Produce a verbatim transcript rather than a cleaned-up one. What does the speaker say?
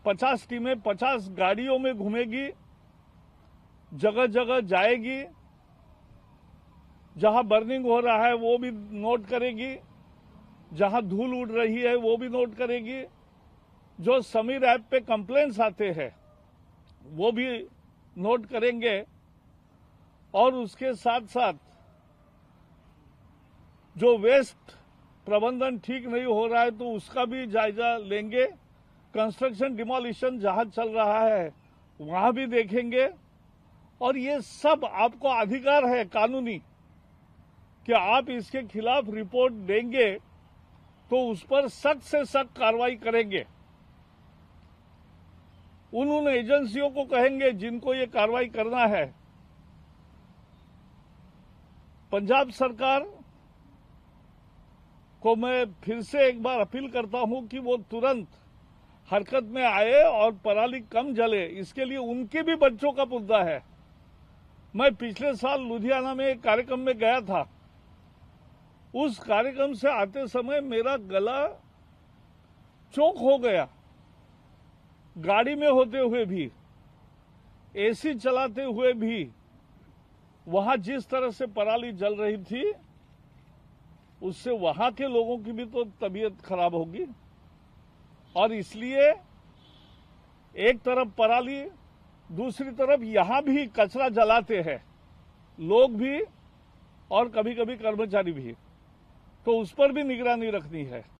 पचास टीमें पचास गाड़ियों में घूमेगी, जगह जगह जाएगी, जहां बर्निंग हो रहा है वो भी नोट करेगी, जहां धूल उड़ रही है वो भी नोट करेगी, जो समीर ऐप पे कंप्लेंट्स आते हैं वो भी नोट करेंगे, और उसके साथ साथ जो वेस्ट प्रबंधन ठीक नहीं हो रहा है तो उसका भी जायजा लेंगे। कंस्ट्रक्शन डिमोलिशन जहां चल रहा है वहां भी देखेंगे, और ये सब आपको अधिकार है कानूनी कि आप इसके खिलाफ रिपोर्ट देंगे तो उस पर सख्त से सख्त कार्रवाई करेंगे। उन उन एजेंसियों को कहेंगे जिनको ये कार्रवाई करना है। पंजाब सरकार को मैं फिर से एक बार अपील करता हूं कि वो तुरंत हरकत में आए और पराली कम जले, इसके लिए उनके भी बच्चों का मुद्दा है। मैं पिछले साल लुधियाना में एक कार्यक्रम में गया था। उस कार्यक्रम से आते समय मेरा गला चोक हो गया, गाड़ी में होते हुए भी, एसी चलाते हुए भी। वहां जिस तरह से पराली जल रही थी उससे वहां के लोगों की भी तो तबीयत खराब होगी, और इसलिए एक तरफ पराली, दूसरी तरफ यहां भी कचरा जलाते हैं लोग भी और कभी कभी कर्मचारी भी, तो उस पर भी निगरानी रखनी है।